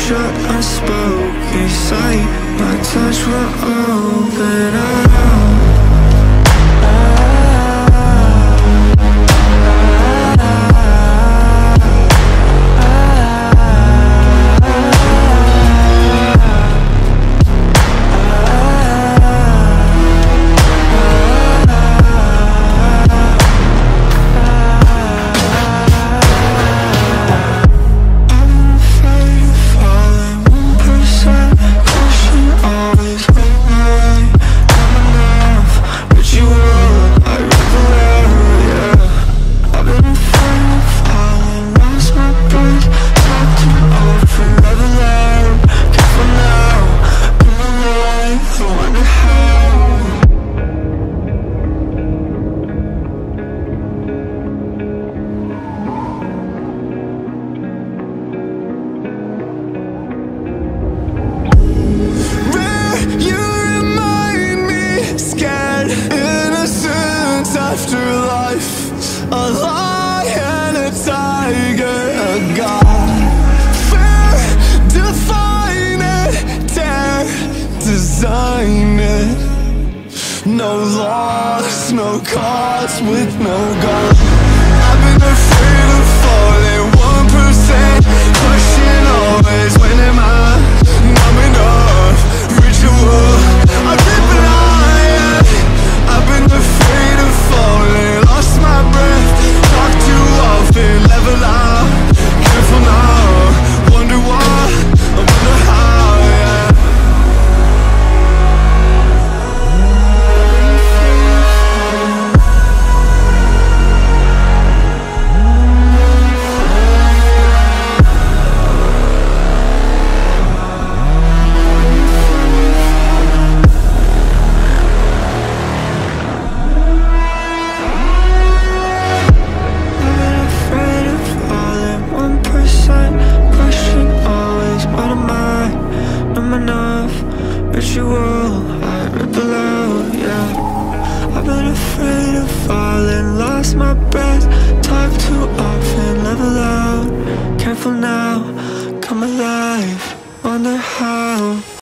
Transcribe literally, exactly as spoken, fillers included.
your unspoken sight. My touch will open up. Afterlife, a lion, a tiger, a god. Fear, define it, dare, design it. No loss, no cause with no God. I've been afraid of falling, one percent question always, when am I numb enough? Ritual, I rip blind. I've been afraid of falling, lost my breath, talk too often, level out, careful now, wonder why, I wonder how, yeah. Ritual, I ripple out, yeah. I've been afraid of falling, lost my breath, talk too often, level out, careful now, come alive, wonder how.